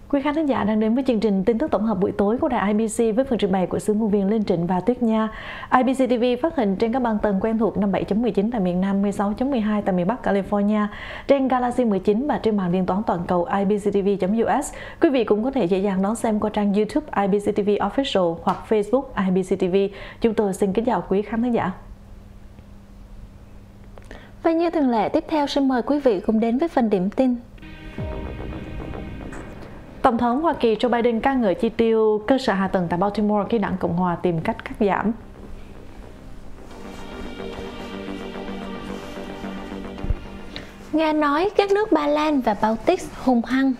Quý khán giả đang đến với chương trình tin tức tổng hợp buổi tối của đài IBC với phần trình bày của xứ ngôn viên Linh Trịnh và Tuyết Nha. IBC TV phát hình trên các băng tần quen thuộc 57.19 tại miền Nam, 16.12 tại miền Bắc California, trên Galaxy 19 và trên mạng điện toán toàn cầu ibctv.us. Quý vị cũng có thể dễ dàng đón xem qua trang YouTube IBC TV Official hoặc Facebook IBC TV. Chúng tôi xin kính chào quý khán giả. Và như thường lệ, tiếp theo xin mời quý vị cùng đến với phần điểm tin. Tổng thống Hoa Kỳ Joe Biden ca ngợi chi tiêu cơ sở hạ tầng tại Baltimore khi đảng Cộng hòa tìm cách cắt giảm. Nga nói các nước Ba Lan và Baltic hung hăng.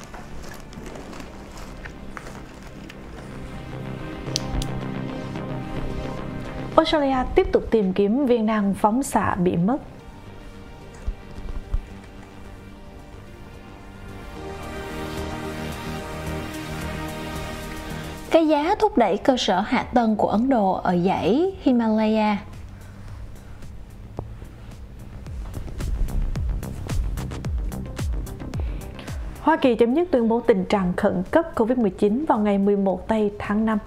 Australia tiếp tục tìm kiếm viên đạn phóng xạ bị mất. Cái giá thúc đẩy cơ sở hạ tầng của Ấn Độ ở dãy Himalaya. Hoa Kỳ chấm dứt tuyên bố tình trạng khẩn cấp COVID-19 vào ngày 11 tây tháng 5.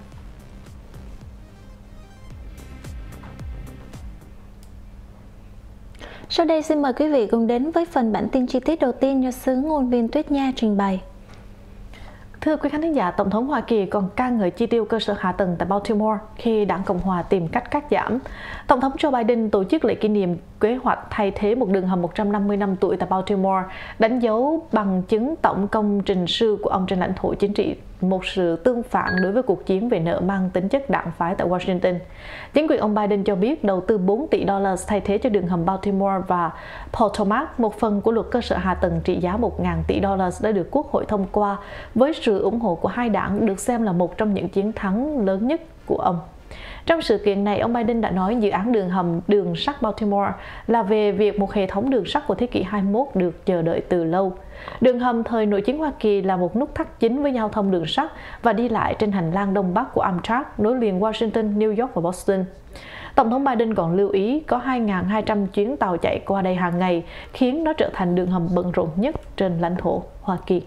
Sau đây xin mời quý vị cùng đến với phần bản tin chi tiết đầu tiên do xứ ngôn viên Tuyết Nha trình bày. Thưa quý khán giả, Tổng thống Hoa Kỳ còn ca ngợi chi tiêu cơ sở hạ tầng tại Baltimore khi đảng Cộng hòa tìm cách cắt giảm. Tổng thống Joe Biden tổ chức lễ kỷ niệm kế hoạch thay thế một đường hầm 150 năm tuổi tại Baltimore, đánh dấu bằng chứng tổng công trình sư của ông trên lãnh thổ chính trị, một sự tương phản đối với cuộc chiến về nợ mang tính chất đảng phái tại Washington. Chính quyền ông Biden cho biết đầu tư 4 tỷ đô la thay thế cho đường hầm Baltimore và Potomac, một phần của luật cơ sở hạ tầng trị giá 1.000 tỷ đô la đã được Quốc hội thông qua với sự ủng hộ của hai đảng, được xem là một trong những chiến thắng lớn nhất của ông. Trong sự kiện này, ông Biden đã nói dự án đường hầm đường sắt Baltimore là về việc một hệ thống đường sắt của thế kỷ 21 được chờ đợi từ lâu. Đường hầm thời nội chiến Hoa Kỳ là một nút thắt chính với giao thông đường sắt và đi lại trên hành lang Đông Bắc của Amtrak nối liền Washington, New York và Boston. Tổng thống Biden còn lưu ý có 2.200 chuyến tàu chạy qua đây hàng ngày, khiến nó trở thành đường hầm bận rộn nhất trên lãnh thổ Hoa Kỳ.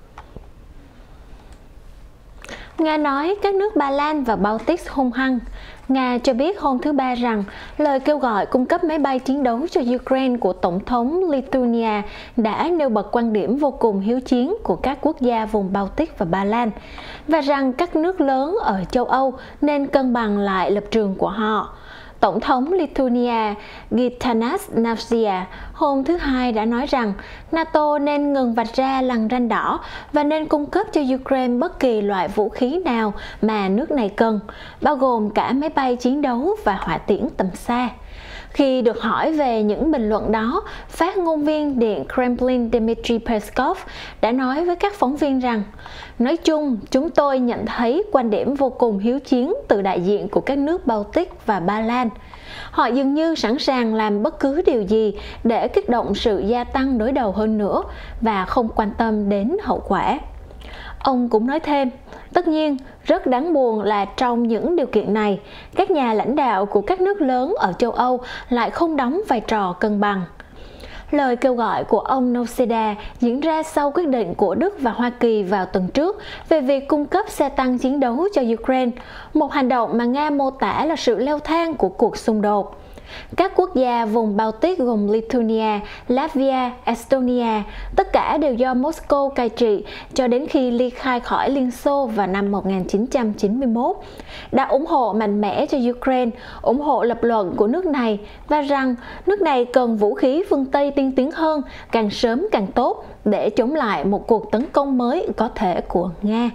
Nga nói các nước Ba Lan và Baltic hung hăng. Nga cho biết hôm thứ Ba rằng lời kêu gọi cung cấp máy bay chiến đấu cho Ukraine của Tổng thống Lithuania đã nêu bật quan điểm vô cùng hiếu chiến của các quốc gia vùng Baltic và Ba Lan, và rằng các nước lớn ở châu Âu nên cân bằng lại lập trường của họ. Tổng thống Lithuania Gitanas Nausėda hôm thứ Hai đã nói rằng NATO nên ngừng vạch ra lằn ranh đỏ và nên cung cấp cho Ukraine bất kỳ loại vũ khí nào mà nước này cần, bao gồm cả máy bay chiến đấu và hỏa tiễn tầm xa. Khi được hỏi về những bình luận đó, phát ngôn viên Điện Kremlin Dmitry Peskov đã nói với các phóng viên rằng: "Nói chung, chúng tôi nhận thấy quan điểm vô cùng hiếu chiến từ đại diện của các nước Baltic và Ba Lan. Họ dường như sẵn sàng làm bất cứ điều gì để kích động sự gia tăng đối đầu hơn nữa và không quan tâm đến hậu quả." Ông cũng nói thêm, tất nhiên, rất đáng buồn là trong những điều kiện này, các nhà lãnh đạo của các nước lớn ở châu Âu lại không đóng vai trò cân bằng. Lời kêu gọi của ông Nausėda diễn ra sau quyết định của Đức và Hoa Kỳ vào tuần trước về việc cung cấp xe tăng chiến đấu cho Ukraine, một hành động mà Nga mô tả là sự leo thang của cuộc xung đột. Các quốc gia vùng Baltic gồm Lithuania, Latvia, Estonia, tất cả đều do Moscow cai trị cho đến khi ly khai khỏi Liên Xô vào năm 1991, đã ủng hộ mạnh mẽ cho Ukraine, ủng hộ lập luận của nước này và rằng nước này cần vũ khí phương Tây tiên tiến hơn, càng sớm càng tốt, để chống lại một cuộc tấn công mới có thể của Nga.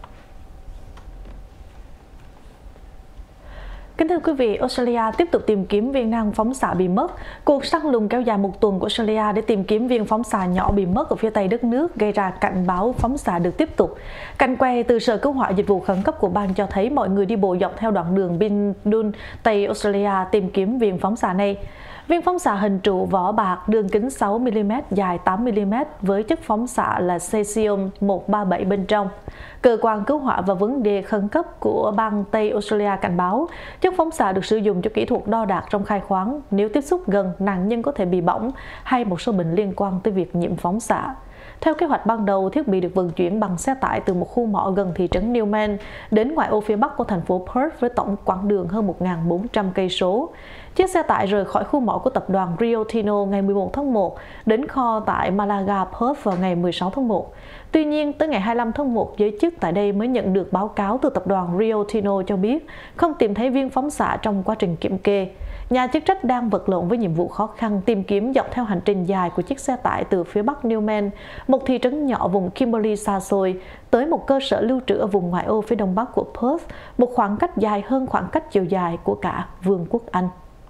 Kính thưa quý vị, Australia tiếp tục tìm kiếm viên đạn phóng xạ bị mất. Cuộc săn lùng kéo dài một tuần của Australia để tìm kiếm viên phóng xạ nhỏ bị mất ở phía tây đất nước gây ra cảnh báo phóng xạ được tiếp tục. Cảnh quay từ Sở Cứu hỏa Dịch vụ Khẩn cấp của bang cho thấy mọi người đi bộ dọc theo đoạn đường Bindun, Tây Australia tìm kiếm viên phóng xạ này. Viên phóng xạ hình trụ vỏ bạc đường kính 6mm, dài 8mm với chất phóng xạ là cesium-137 bên trong. Cơ quan cứu hỏa và vấn đề khẩn cấp của bang Tây Australia cảnh báo chất phóng xạ được sử dụng cho kỹ thuật đo đạc trong khai khoáng. Nếu tiếp xúc gần, nạn nhân có thể bị bỏng hay một số bệnh liên quan tới việc nhiễm phóng xạ. Theo kế hoạch ban đầu, thiết bị được vận chuyển bằng xe tải từ một khu mỏ gần thị trấn Newman đến ngoại ô phía bắc của thành phố Perth với tổng quãng đường hơn 1.400 cây số. Chiếc xe tải rời khỏi khu mỏ của tập đoàn Rio Tinto ngày 11 tháng 1 đến kho tại Malaga, Perth vào ngày 16 tháng 1. Tuy nhiên, tới ngày 25 tháng 1, giới chức tại đây mới nhận được báo cáo từ tập đoàn Rio Tinto cho biết không tìm thấy viên phóng xạ trong quá trình kiểm kê. Nhà chức trách đang vật lộn với nhiệm vụ khó khăn tìm kiếm dọc theo hành trình dài của chiếc xe tải từ phía bắc Newman, một thị trấn nhỏ vùng Kimberley xa xôi, tới một cơ sở lưu trữ ở vùng ngoại ô phía đông bắc của Perth, một khoảng cách dài hơn khoảng cách chiều dài của cả Vương quốc Anh.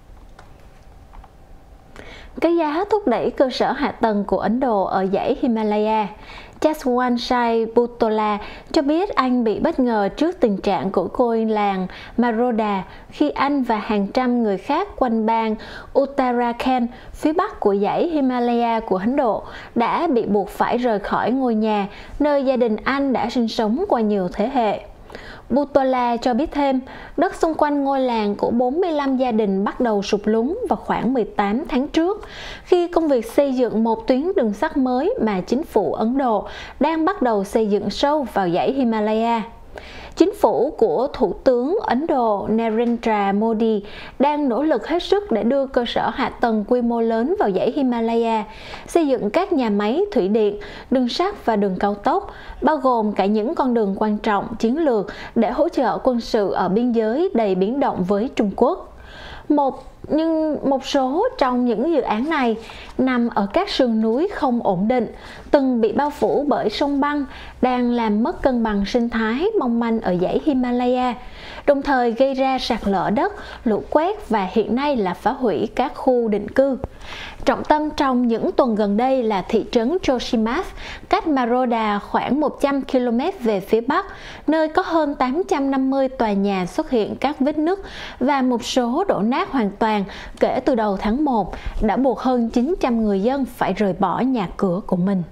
Cái giá thúc đẩy cơ sở hạ tầng của Ấn Độ ở dãy Himalaya. Jaswant Buttola cho biết anh bị bất ngờ trước tình trạng của ngôi làng Maroda khi anh và hàng trăm người khác quanh bang Uttarakhand, phía bắc của dãy Himalaya của Ấn Độ, đã bị buộc phải rời khỏi ngôi nhà nơi gia đình anh đã sinh sống qua nhiều thế hệ. Buttola cho biết thêm, đất xung quanh ngôi làng của 45 gia đình bắt đầu sụt lún vào khoảng 18 tháng trước, khi công việc xây dựng một tuyến đường sắt mới mà chính phủ Ấn Độ đang bắt đầu xây dựng sâu vào dãy Himalaya. Chính phủ của Thủ tướng Ấn Độ Narendra Modi đang nỗ lực hết sức để đưa cơ sở hạ tầng quy mô lớn vào dãy Himalaya, xây dựng các nhà máy thủy điện, đường sắt và đường cao tốc, bao gồm cả những con đường quan trọng chiến lược để hỗ trợ quân sự ở biên giới đầy biến động với Trung Quốc. Nhưng một số trong những dự án này nằm ở các sườn núi không ổn định, từng bị bao phủ bởi sông băng, đang làm mất cân bằng sinh thái mong manh ở dãy Himalaya, đồng thời gây ra sạt lở đất, lũ quét và hiện nay là phá hủy các khu định cư. Trọng tâm trong những tuần gần đây là thị trấn Joshimath, cách Maroda khoảng 100 km về phía bắc, nơi có hơn 850 tòa nhà xuất hiện các vết nứt và một số đổ nát hoàn toàn kể từ đầu tháng 1, đã buộc hơn 900 người dân phải rời bỏ nhà cửa của mình.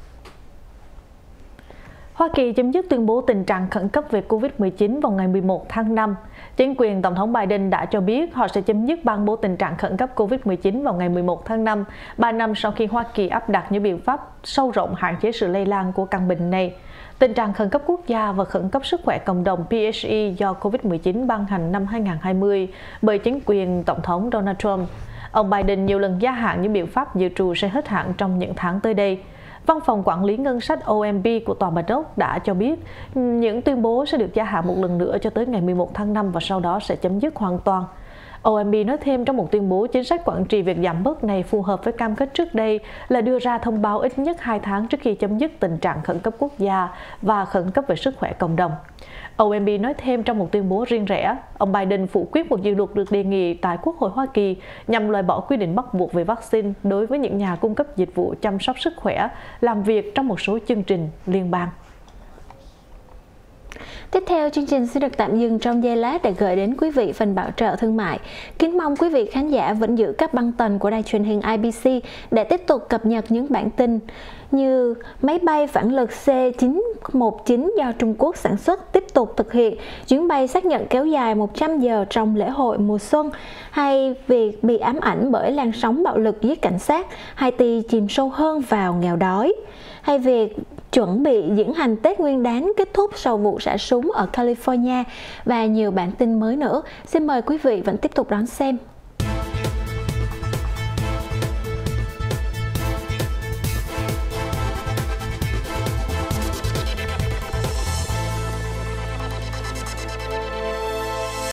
Hoa Kỳ chấm dứt tuyên bố tình trạng khẩn cấp về Covid-19 vào ngày 11 tháng 5. Chính quyền Tổng thống Biden đã cho biết họ sẽ chấm dứt ban bố tình trạng khẩn cấp Covid-19 vào ngày 11 tháng 5, 3 năm sau khi Hoa Kỳ áp đặt những biện pháp sâu rộng hạn chế sự lây lan của căn bệnh này. Tình trạng khẩn cấp quốc gia và khẩn cấp sức khỏe cộng đồng PHE do Covid-19 ban hành năm 2020 bởi chính quyền Tổng thống Donald Trump. Ông Biden nhiều lần gia hạn những biện pháp dự trù sẽ hết hạn trong những tháng tới đây. Văn phòng quản lý ngân sách OMB của Tòa Bạch Ốc đã cho biết những tuyên bố sẽ được gia hạn một lần nữa cho tới ngày 11 tháng 5 và sau đó sẽ chấm dứt hoàn toàn. OMB nói thêm trong một tuyên bố chính sách quản trị việc giảm bớt này phù hợp với cam kết trước đây là đưa ra thông báo ít nhất 2 tháng trước khi chấm dứt tình trạng khẩn cấp quốc gia và khẩn cấp về sức khỏe cộng đồng. OMB nói thêm trong một tuyên bố riêng rẽ, ông Biden phủ quyết một dự luật được đề nghị tại Quốc hội Hoa Kỳ nhằm loại bỏ quy định bắt buộc về vaccine đối với những nhà cung cấp dịch vụ chăm sóc sức khỏe làm việc trong một số chương trình liên bang. Tiếp theo, chương trình sẽ được tạm dừng trong giây lát để gửi đến quý vị phần bảo trợ thương mại. Kính mong quý vị khán giả vẫn giữ các băng tần của đài truyền hình IBC để tiếp tục cập nhật những bản tin như máy bay phản lực C919 do Trung Quốc sản xuất tiếp tục thực hiện chuyến bay xác nhận kéo dài 100 giờ trong lễ hội mùa xuân, hay việc bị ám ảnh bởi làn sóng bạo lực giết cảnh sát, Haiti chìm sâu hơn vào nghèo đói, hay việc chuẩn bị diễn hành Tết Nguyên đán kết thúc sau vụ xả súng ở California và nhiều bản tin mới nữa. Xin mời quý vị vẫn tiếp tục đón xem.